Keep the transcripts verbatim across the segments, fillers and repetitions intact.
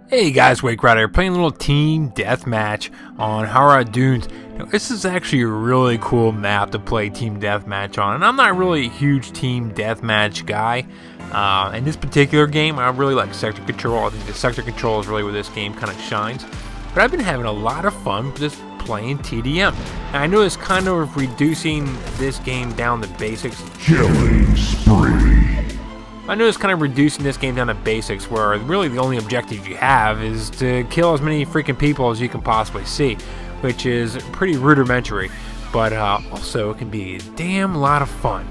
Hey guys, Wake Rider playing a little team deathmatch on Harad Dunes. Now, this is actually a really cool map to play team deathmatch on, and I'm not really a huge team deathmatch guy. Uh, in this particular game, I really like sector control. I think the sector control is really where this game kind of shines. But I've been having a lot of fun just playing T D M. And I know it's kind of reducing this game down to basics. Killing spree. I know it's kind of reducing this game down to basics, where really the only objective you have is to kill as many freaking people as you can possibly see, which is pretty rudimentary, but uh, also it can be a damn lot of fun.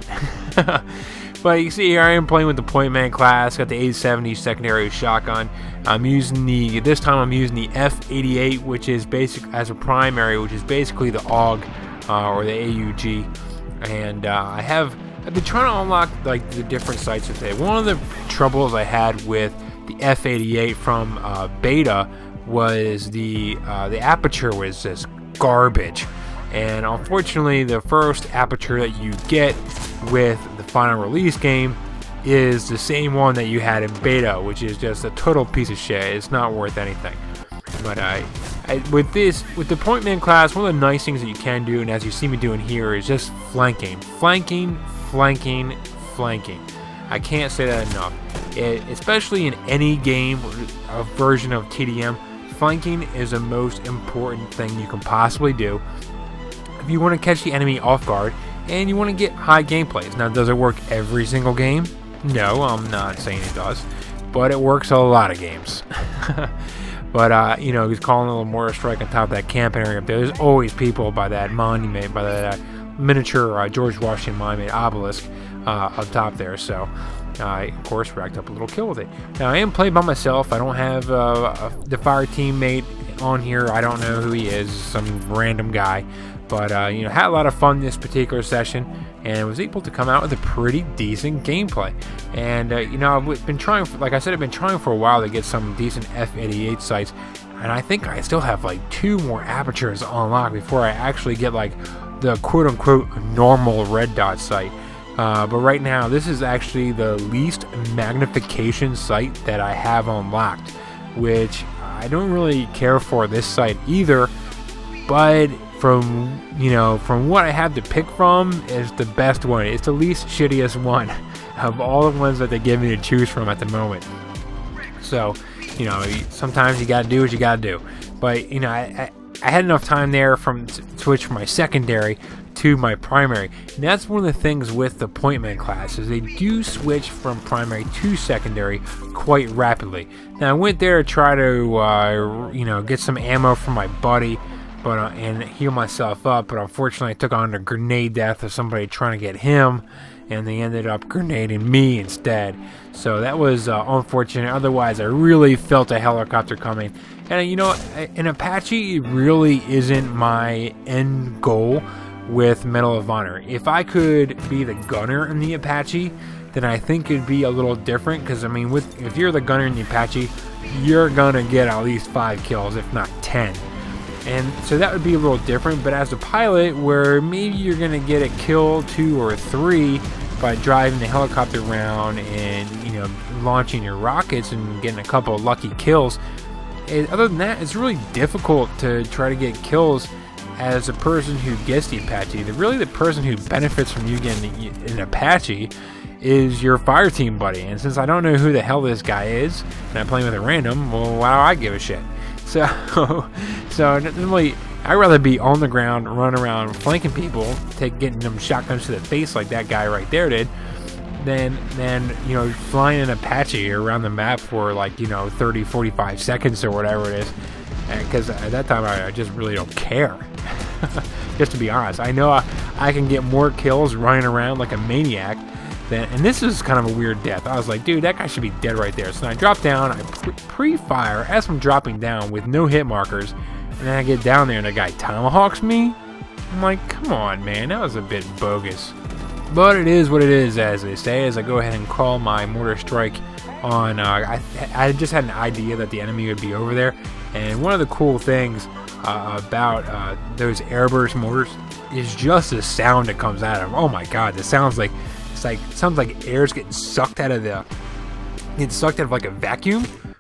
But you see here I am playing with the Point Man class, got the eight seventy secondary shotgun. I'm using the, this time I'm using the F eighty-eight, which is basic as a primary, which is basically the A U G uh, or the A U G, and uh, I have I've been trying to unlock like the different sights with it. One of the troubles I had with the F eighty-eight from uh, beta was the uh, the aperture was just garbage, and unfortunately the first aperture that you get with the final release game is the same one that you had in beta, which is just a total piece of shit. It's not worth anything. But I, I with this with the Point Man class, one of the nice things that you can do, and as you see me doing here, is just flanking, flanking. Flanking, flanking. I can't say that enough. It, especially in any game, a version of T D M, flanking is the most important thing you can possibly do if you want to catch the enemy off guard and you want to get high gameplays. Now, does it work every single game? No, I'm not saying it does, but it works a lot of games. But, uh, you know, he's calling a little mortar strike on top of that camp area up there. There's always people by that monument, by that uh, miniature uh, George Washington monument obelisk uh, up top there. So I, of course, racked up a little kill with it. Now, I am playing by myself. I don't have uh, a, the fire teammate on here. I don't know who he is, some random guy. But, uh, you know, had a lot of fun this particular session and was able to come out with a pretty decent gameplay. And, uh, you know, I've been trying, for, like I said, I've been trying for a while to get some decent F eighty-eight sights. And I think I still have like two more apertures unlocked before I actually get like the quote-unquote normal red dot sight. Uh, but right now, this is actually the least magnification sight that I have unlocked, which I don't really care for this sight either. But from, you know, from what I have to pick from, is the best one. It's the least shittiest one of all the ones that they give me to choose from at the moment. So, you know, sometimes you gotta do what you gotta do. But, you know, I, I, I had enough time there from to switch from my secondary to my primary. And that's one of the things with the Point Man class, is they do switch from primary to secondary quite rapidly. Now, I went there to try to, uh, you know, get some ammo from my buddy, but uh, and heal myself up, but unfortunately I took on a grenade death of somebody trying to get him, and they ended up grenading me instead. So that was uh, unfortunate. Otherwise, I really felt a helicopter coming. And you know, an Apache really isn't my end goal with Medal of Honor. If I could be the gunner in the Apache, then I think it'd be a little different, because I mean, with if you're the gunner in the Apache, you're gonna get at least five kills, if not ten. And so that would be a little different. But as a pilot, where maybe you're going to get a kill, two or three, by driving the helicopter around and, you know, launching your rockets and getting a couple of lucky kills. And other than that, it's really difficult to try to get kills as a person who gets the Apache. The, really the person who benefits from you getting an Apache is your fire team buddy. And since I don't know who the hell this guy is, and I'm playing with a random, well, why do I give a shit? So, so normally I'd rather be on the ground, run around flanking people, take getting them shotguns to the face like that guy right there did, than, than you know, flying an Apache around the map for like, you know, thirty, forty-five seconds or whatever it is. Because at that time I, I just really don't care. Just to be honest, I know I, I can get more kills running around like a maniac. Then, and this is kind of a weird death. I was like, dude, that guy should be dead right there. So I drop down, I pre-fire as I'm dropping down with no hit markers, and then I get down there and the guy tomahawks me. I'm like, come on, man, that was a bit bogus. But it is what it is, as they say, as I go ahead and call my mortar strike on, uh, I, I just had an idea that the enemy would be over there. And one of the cool things uh, about uh, those airburst mortars is just the sound that comes out of them. Oh my god, this sounds like, it's like, it sounds like air's getting sucked out of the, it's sucked out of like a vacuum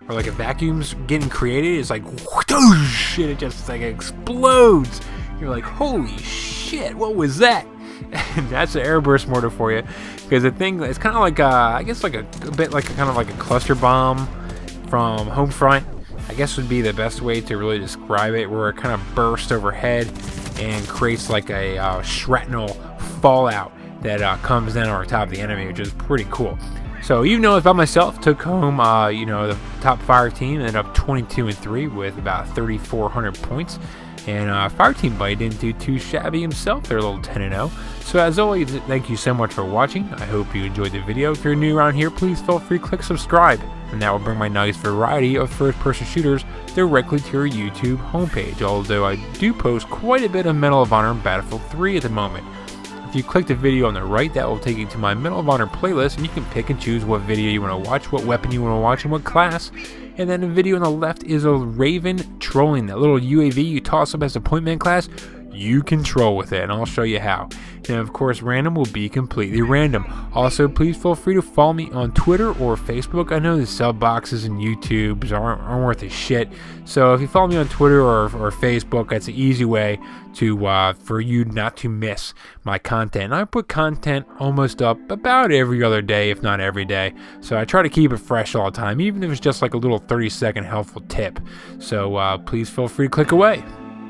or like a vacuum's getting created, it's like whoosh, and it just like explodes. You're like, holy shit, what was that? And that's an airburst mortar for you, because the thing, it's kind of like a, I guess like a, a bit like a kind of like a cluster bomb from Homefront, I guess would be the best way to really describe it, where it kind of bursts overhead and creates like a uh, shrapnel fallout that uh, comes down over top of the enemy, which is pretty cool. So even though I myself took home, uh, you know, the top fire team, ended up twenty-two and three with about thirty-four hundred points. And uh, Fire Team Buddy didn't do too shabby himself. They're a little ten and oh. So as always, thank you so much for watching. I hope you enjoyed the video. If you're new around here, please feel free to click subscribe. And that will bring my nice variety of first-person shooters directly to your YouTube homepage. Although I do post quite a bit of Medal of Honor and Battlefield three at the moment. If you click the video on the right, that will take you to my Medal of Honor playlist, and you can pick and choose what video you want to watch, what weapon you want to watch, and what class. And then the video on the left is a Raven trolling, that little U A V you toss up as a point man class. You can troll with it, and I'll show you how. And of course, random will be completely random. Also, please feel free to follow me on Twitter or Facebook. I know the sub boxes and YouTubes aren't, aren't worth a shit, so if you follow me on Twitter or, or Facebook, that's an easy way to uh, for you not to miss my content. And I put content almost up about every other day, if not every day. So I try to keep it fresh all the time, even if it's just like a little thirty second helpful tip. So uh, please feel free to click away.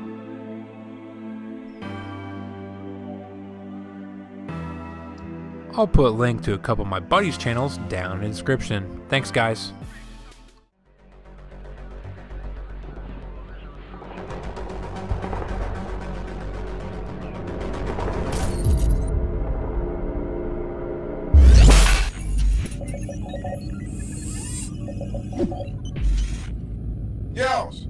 I'll put a link to a couple of my buddies' channels down in the description. Thanks, guys. Yells!